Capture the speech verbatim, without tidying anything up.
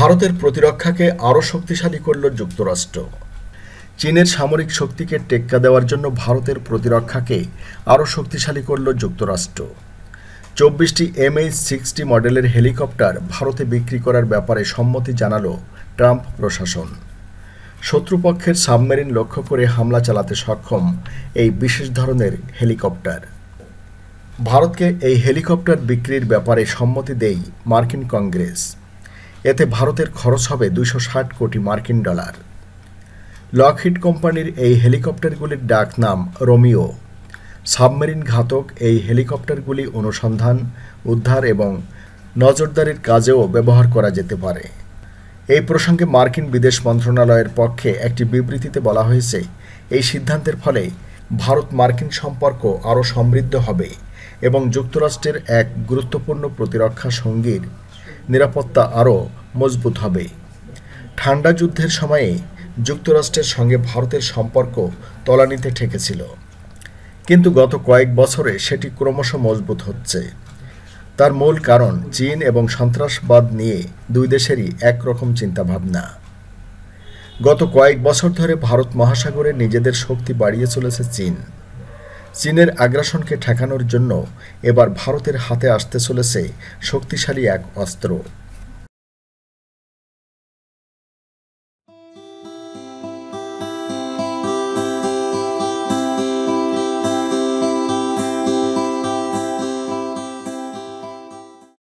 ভারতের প্রতিরক্ষাকে আরও শক্তিশালী করল যুক্তরাষ্ট্র। চীনের সামরিক শক্তিকে টেক্কা দেওয়ার জন্য ভারতের প্রতিরক্ষাকে আরও শক্তিশালী করল যুক্তরাষ্ট্র। চব্বিশটি এমএইচ সিক্সটি মডেলের হেলিকপ্টার ভারতে বিক্রি করার ব্যাপারে সম্মতি জানালো ট্রাম্প প্রশাসন। শত্রুপক্ষের সাবমেরিন লক্ষ্য করে হামলা চালাতে সক্ষম এই বিশেষ ধরনের হেলিকপ্টার। ভারতকে এই হেলিকপ্টার বিক্রির ব্যাপারে সম্মতি দেয় মার্কিন কংগ্রেস। এতে ভারতের খরচ হবে দুইশো ষাট কোটি মার্কিন ডলার। লকহিড কোম্পানির এই হেলিকপ্টারগুলির ডাক নাম রোমিও। সাবমেরিন ঘাতক এই হেলিকপ্টারগুলি অনুসন্ধান, উদ্ধার এবং নজরদারির কাজেও ব্যবহার করা যেতে পারে। এই প্রসঙ্গে মার্কিন বিদেশ মন্ত্রণালয়ের পক্ষে একটি বিবৃতিতে বলা হয়েছে, এই সিদ্ধান্তের ফলে ভারত মার্কিন সম্পর্ক আরও সমৃদ্ধ হবে এবং যুক্তরাষ্ট্রের এক গুরুত্বপূর্ণ প্রতিরক্ষা সঙ্গীর নিরাপত্তা আরও মজবুত হবে। ঠান্ডা যুদ্ধের সময়ে যুক্তরাষ্ট্রের সঙ্গে ভারতের সম্পর্ক তলানিতে ঠেকেছিল, কিন্তু গত কয়েক বছরে সেটি ক্রমশ মজবুত হচ্ছে। তার মূল কারণ চীন এবং সন্ত্রাসবাদ নিয়ে দুই দেশেরই একরকম চিন্তাভাবনা। গত কয়েক বছর ধরে ভারত মহাসাগরে নিজেদের শক্তি বাড়িয়ে চলেছে চীন। চীনের আগ্রাসনকে ঠেকানোর জন্য এবার ভারতের হাতে আসতে চলেছে শক্তিশালী এক অস্ত্র।